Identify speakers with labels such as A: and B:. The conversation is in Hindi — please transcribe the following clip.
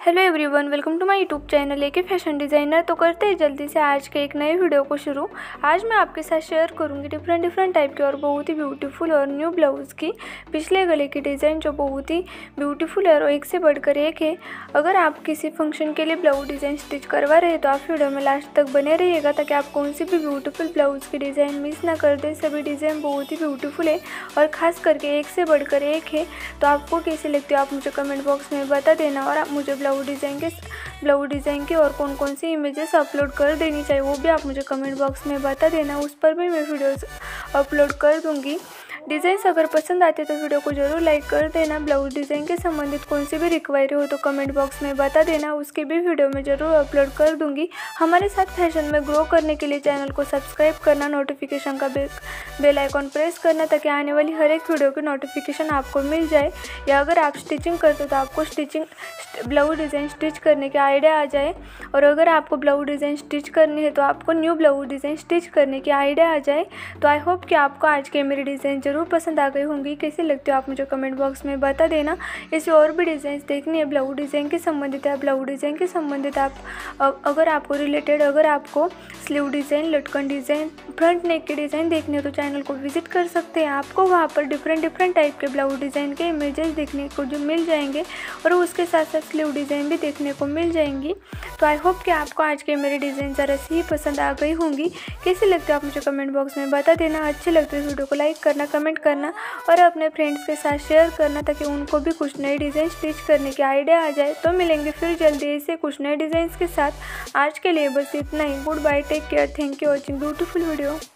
A: Hello everyone, welcome to my YouTube channel AK fashion designer. तो करते हैं जल्दी से आज के एक नए वीडियो को शुरू। आज मैं आपके साथ शेयर करूंगी डिफरेंट टाइप के और बहुत ही ब्यूटीफुल और न्यू ब्लाउज़ की पिछले गले की डिज़ाइन, जो बहुत ही ब्यूटीफुल है और एक से बढ़कर एक है। अगर आप किसी फंक्शन के लिए ब्लाउज डिज़ाइन स्टिच करवा रहे हैं तो आप वीडियो में लास्ट तक बने रहिएगा, ताकि आप कौन सी भी ब्यूटीफुल ब्लाउज़ की डिज़ाइन मिस ना कर दें। सभी डिज़ाइन बहुत ही ब्यूटीफुल है और ख़ास करके एक से बढ़कर एक है। तो आपको कैसे लगती है आप मुझे कमेंट बॉक्स में बता देना, और आप मुझे ब्लाउज डिज़ाइन के और कौन कौन सी इमेजेस अपलोड कर देनी चाहिए वो भी आप मुझे कमेंट बॉक्स में बता देना। उस पर भी मैं वीडियोस अपलोड कर दूंगी। डिज़ाइंस अगर पसंद आते तो वीडियो को ज़रूर लाइक कर देना। ब्लाउज डिज़ाइन के संबंधित कौन सी भी रिक्वायरी हो तो कमेंट बॉक्स में बता देना, उसकी भी वीडियो में ज़रूर अपलोड कर दूंगी। हमारे साथ फैशन में ग्रो करने के लिए चैनल को सब्सक्राइब करना, नोटिफिकेशन का बेल आइकॉन प्रेस करना, ताकि आने वाली हर एक वीडियो की नोटिफिकेशन आपको मिल जाए। या अगर आप स्टिचिंग करते हो तो आपको ब्लाउज डिज़ाइन स्टिच करने के आइडिया आ जाए, और अगर आपको ब्लाउज डिज़ाइन स्टिच करनी है तो आपको न्यू ब्लाउज डिज़ाइन स्टिच करने की आइडिया आ जाए। तो आई होप कि आपको आज के मेरी डिज़ाइन ज़रूर पसंद आ गई होंगी। कैसे लगती हो आप मुझे कमेंट बॉक्स में बता देना। ऐसे और भी डिज़ाइन देखनी है ब्लाउज डिज़ाइन के संबंधित है, ब्लाउज डिज़ाइन के संबंधित आप अगर आपको रिलेटेड अगर आपको स्लीव डिज़ाइन, लटकन डिज़ाइन, फ्रंट नेक की डिज़ाइन देखनी है तो चैनल को विजिट कर सकते हैं। आपको वहाँ पर डिफरेंट टाइप के ब्लाउज डिज़ाइन के इमेजेस देखने को जो मिल जाएंगे, और उसके साथ साथ स्लीव डिज़ाइन भी देखने को मिल जाएंगी। तो आई होप कि आपको आज के मेरी डिज़ाइन ज़रा सी ही पसंद आ गई होंगी। कैसी लगती है आप मुझे कमेंट बॉक्स में बता देना। अच्छी लगती है वीडियो को लाइक करना, कमेंट करना और अपने फ्रेंड्स के साथ शेयर करना, ताकि उनको भी कुछ नई डिज़ाइन स्टिच करने की आइडिया आ जाए। तो मिलेंगे फिर जल्दी से कुछ नए डिज़ाइंस के साथ। आज के लिए बस इतना ही। Good bye, take care, thank you watching beautiful video.